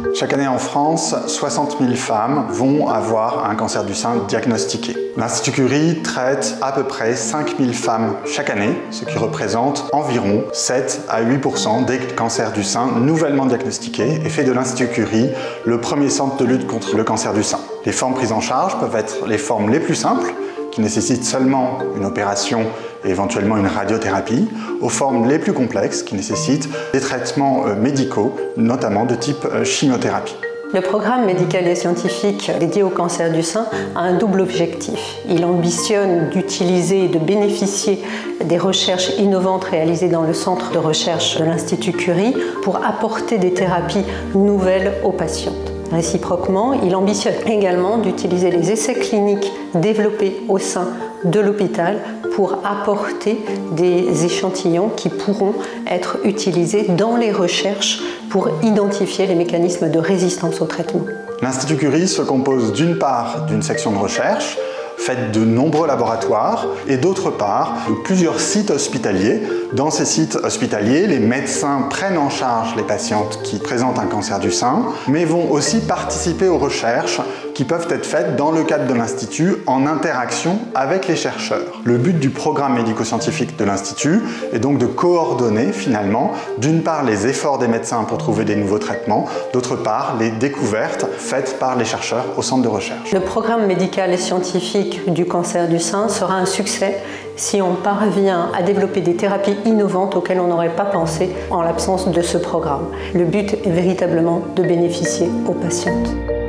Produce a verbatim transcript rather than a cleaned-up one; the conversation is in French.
Chaque année en France, soixante mille femmes vont avoir un cancer du sein diagnostiqué. L'Institut Curie traite à peu près cinq mille femmes chaque année, ce qui représente environ sept à huit pour cent des cancers du sein nouvellement diagnostiqués et fait de l'Institut Curie le premier centre de lutte contre le cancer du sein. Les formes prises en charge peuvent être les formes les plus simples, qui nécessitent seulement une opération et éventuellement une radiothérapie, aux formes les plus complexes qui nécessitent des traitements médicaux, notamment de type chimiothérapie. Le programme médical et scientifique dédié au cancer du sein a un double objectif. Il ambitionne d'utiliser et de bénéficier des recherches innovantes réalisées dans le centre de recherche de l'Institut Curie pour apporter des thérapies nouvelles aux patientes. Réciproquement, il ambitionne également d'utiliser les essais cliniques développés au sein de l'hôpital pour apporter des échantillons qui pourront être utilisés dans les recherches pour identifier les mécanismes de résistance au traitement. L'Institut Curie se compose d'une part d'une section de recherche faite de nombreux laboratoires et d'autre part de plusieurs sites hospitaliers. Dans ces sites hospitaliers, les médecins prennent en charge les patientes qui présentent un cancer du sein, mais vont aussi participer aux recherches qui peuvent être faites dans le cadre de l'Institut en interaction avec les chercheurs. Le but du programme médico-scientifique de l'Institut est donc de coordonner finalement d'une part les efforts des médecins pour trouver des nouveaux traitements, d'autre part les découvertes faites par les chercheurs au centre de recherche. Le programme médical et scientifique du cancer du sein sera un succès si on parvient à développer des thérapies innovantes auxquelles on n'aurait pas pensé en l'absence de ce programme. Le but est véritablement de bénéficier aux patientes.